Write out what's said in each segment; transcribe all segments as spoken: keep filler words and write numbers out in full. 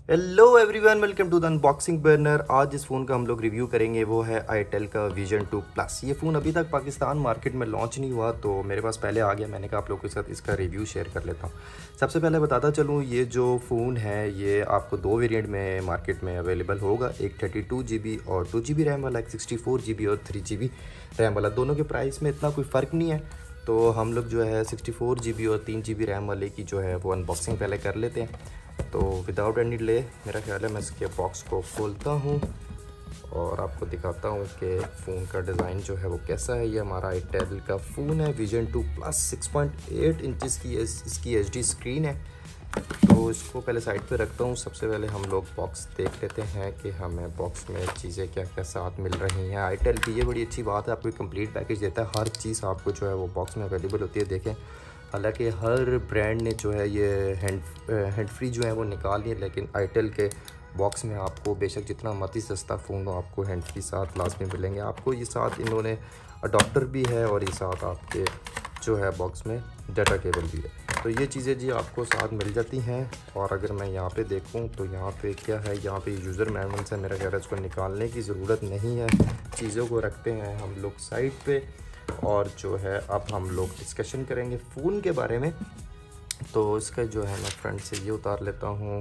Hello everyone, welcome to the unboxing burner. आज जिस phone का हम लोग रिव्यू करेंगे वो है आईटेल का विजन टू प्लस। ये फ़ोन अभी तक पाकिस्तान मार्केट में लॉन्च नहीं हुआ, तो मेरे पास पहले आ गया। मैंने कहा आप लोगों के साथ इसका रिव्यू शेयर कर लेता हूँ। सबसे पहले बताता चलूँ, ये जो फ़ोन है ये आपको दो वेरिएंट में मार्केट में अवेलेबल होगा। एक थर्टी टू जी बी और टू जी बी रैम वाला, एक सिक्सटी फोर जी बी और थ्री जी बी रैम वाला। दोनों के प्राइस में इतना कोई फ़र्क नहीं है, तो हम लोग जो है सिक्सटी फोर जी बी और तीन जी बी रैम वाले की जो है वो अनबॉक्सिंग पहले कर लेते हैं। तो विदाउट एनी डिले मेरा ख्याल है मैं इसके बॉक्स को खोलता हूँ और आपको दिखाता हूँ कि फ़ोन का डिज़ाइन जो है वो कैसा है। ये हमारा आईटेल का फ़ोन है vision two plus. Six point eight inches की इसकी एच डी स्क्रीन है। तो इसको पहले साइड पे रखता हूँ। सबसे पहले हम लोग बॉक्स देख लेते हैं कि हमें बॉक्स में चीज़ें क्या क्या साथ मिल रही हैं। आईटेल की ये बड़ी अच्छी बात है, आपको कंप्लीट पैकेज देता है। हर चीज़ आपको जो है वो बॉक्स में अवेलेबल होती है। देखें, हालांकि हर ब्रांड ने जो है ये हैंड हैंड फ्री जो है वो निकाल लिया, लेकिन आईटेल के बॉक्स में आपको बेशक जितना मर्जी सस्ता फ़ोन हो आपको हैंड फ्री साथ लाजमी मिलेंगे। आपको ये साथ इन्होंने अडॉप्टर भी है और ये साथ आपके जो है बॉक्स में डाटा केबल भी है। तो ये चीज़ें जी आपको साथ मिल जाती हैं। और अगर मैं यहाँ पे देखूँ तो यहाँ पे क्या है, यहाँ पे यूज़र मैनुअल है। मेरा ख्याल है इसको निकालने की ज़रूरत नहीं है। चीज़ों को रखते हैं हम लोग साइड पे और जो है अब हम लोग डिस्कशन करेंगे फ़ोन के बारे में। तो इसका जो है मैं फ्रंट से ये उतार लेता हूँ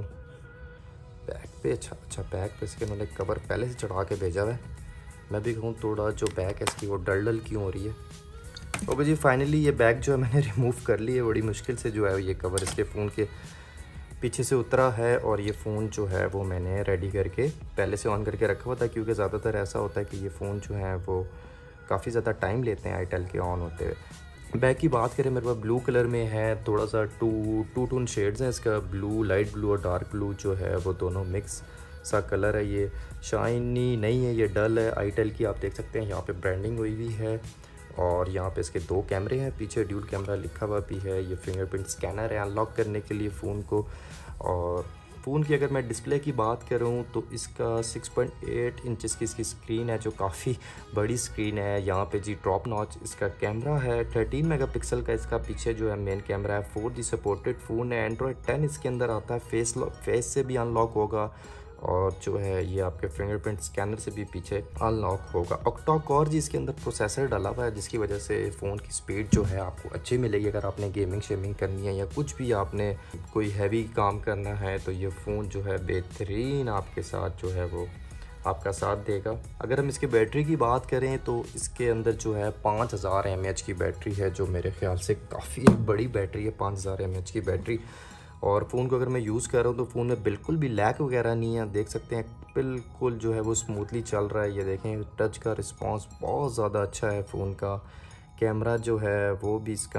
बैक पे। अच्छा अच्छा बैक पे इसके उन्होंने कवर पहले से चढ़ा के भेजा हुआ है। मैं भी कहूँ थोड़ा जो बैक है इसकी वो डल डल क्यों हो रही है। ओके जी, फाइनली ये बैक जो है मैंने रिमूव कर ली है। बड़ी मुश्किल से जो है ये कवर इसके फ़ोन के पीछे से उतरा है और ये फ़ोन जो है वो मैंने रेडी करके पहले से ऑन करके रखा हुआ था, क्योंकि ज़्यादातर ऐसा होता है कि ये फ़ोन जो है वो काफ़ी ज़्यादा टाइम लेते हैं आईटेल के ऑन होते हुए। बैक की बात करें, मेरे पास ब्लू कलर में है। थोड़ा सा टू टू टोन शेड्स हैं इसका, ब्लू, लाइट ब्लू और डार्क ब्लू जो है वो दोनों मिक्स सा कलर है। ये शाइनी नहीं है, ये डल है। आईटेल की आप देख सकते हैं यहाँ पे ब्रांडिंग हुई हुई है और यहाँ पे इसके दो कैमरे हैं। पीछे ड्यूल कैमरा लिखा हुआ भी है। ये फिंगरप्रिंट स्कैनर है अनलॉक करने के लिए फ़ोन को। और फ़ोन की अगर मैं डिस्प्ले की बात करूं तो इसका सिक्स पॉइंट एट इंचज़ की इसकी स्क्रीन है, जो काफ़ी बड़ी स्क्रीन है। यहाँ पे जी टॉप नॉच इसका कैमरा है। थर्टीन मेगापिक्सल का इसका पीछे जो है मेन कैमरा है। फोर जी सपोर्टेड फ़ोन है। एंड्रॉयड टेन इसके अंदर आता है। फेस फेस से भी अनलॉक होगा और जो है ये आपके फिंगरप्रिंट स्कैनर से भी पीछे अनलॉक होगा। ऑक्टा कोर जी इसके अंदर प्रोसेसर डाला हुआ है, जिसकी वजह से फ़ोन की स्पीड जो है आपको अच्छी मिलेगी। अगर आपने गेमिंग शेमिंग करनी है या कुछ भी आपने कोई हैवी काम करना है तो ये फ़ोन जो है बेहतरीन आपके साथ जो है वो आपका साथ देगा। अगर हम इसकी बैटरी की बात करें तो इसके अंदर जो है पाँच हज़ार एम एच की बैटरी है, जो मेरे ख्याल से काफ़ी बड़ी बैटरी है। पाँच हज़ार एम एच की बैटरी। और फ़ोन को अगर मैं यूज़ कर रहा हूँ तो फ़ोन में बिल्कुल भी लैग वगैरह नहीं है। देख सकते हैं बिल्कुल जो है वो स्मूथली चल रहा है। ये देखें, टच का रिस्पांस बहुत ज़्यादा अच्छा है फ़ोन का। कैमरा जो है वो भी इसका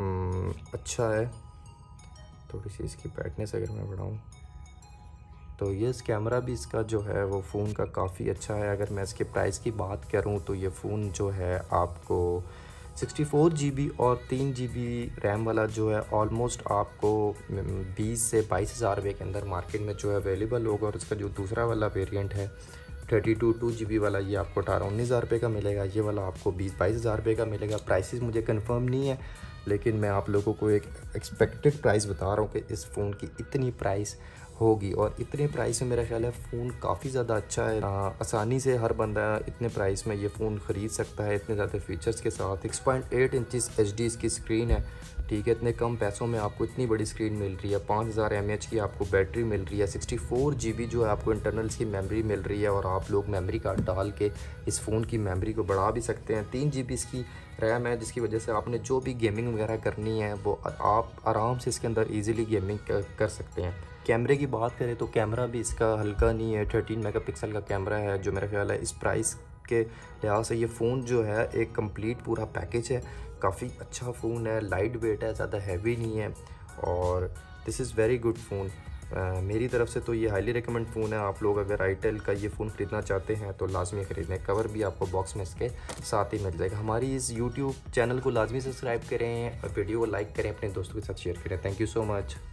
अच्छा है। थोड़ी सी इसकी ब्राइटनेस अगर मैं बढ़ाऊँ तो ये इस कैमरा भी इसका जो है वो फ़ोन का काफ़ी अच्छा है। अगर मैं इसके प्राइस की बात करूँ तो ये फ़ोन जो है आपको सिक्सटी फोर जी बी और तीन जी बी रैम वाला जो है ऑलमोस्ट आपको बीस से बाईस हज़ार रुपये के अंदर मार्केट में जो है अवेलेबल होगा। और इसका जो दूसरा वाला वेरिएंट है thirty two two G B वाला, ये आपको अठारह उन्नीस हज़ार रुपये का मिलेगा। ये वाला आपको बीस बाईस हज़ार रुपये का मिलेगा। प्राइसेस मुझे कंफर्म नहीं है, लेकिन मैं आप लोगों को एक एक्सपेक्टेड प्राइस बता रहा हूँ कि इस फ़ोन की इतनी प्राइस होगी। और इतने प्राइस में मेरा ख्याल है फ़ोन काफ़ी ज़्यादा अच्छा है। आ, आसानी से हर बंदा इतने प्राइस में ये फ़ोन ख़रीद सकता है, इतने ज़्यादा फीचर्स के साथ। Six point eight inches H D इसकी स्क्रीन है, ठीक है। इतने कम पैसों में आपको इतनी बड़ी स्क्रीन मिल रही है। पाँच हज़ार एम एच की आपको बैटरी मिल रही है। सिक्सटी फोर जी बी जो है आपको इंटरनल की मेमोरी मिल रही है और आप लोग मेमोरी कार्ड डाल के इस फ़ोन की मेमोरी को बढ़ा भी सकते हैं। तीन जी बी इसकी रैम है, जिसकी वजह से आपने जो भी गेमिंग वगैरह करनी है वो आप आराम से इसके अंदर ईज़िली गेमिंग कर सकते हैं। कैमरे की बात करें तो कैमरा भी इसका हल्का नहीं है। थर्टीन मेगापिक्सल का कैमरा है, जो मेरा ख्याल है इस प्राइस के लिहाज से ये फ़ोन जो है एक कंप्लीट पूरा पैकेज है। काफ़ी अच्छा फ़ोन है, लाइट वेट है, ज़्यादा हैवी नहीं है और this is very good phone. मेरी तरफ से तो ये हाईली रिकमेंड फ़ोन है। आप लोग अगर आईटेल का ये फ़ोन ख़रीदना चाहते हैं तो लाजमी ख़रीदें। कवर भी आपको बॉक्स में इसके साथ ही मिल जाएगा। हमारी इस यूट्यूब चैनल को लाजमी सब्सक्राइब करें और वीडियो को लाइक करें, अपने दोस्तों के साथ शेयर करें। Thank you so much.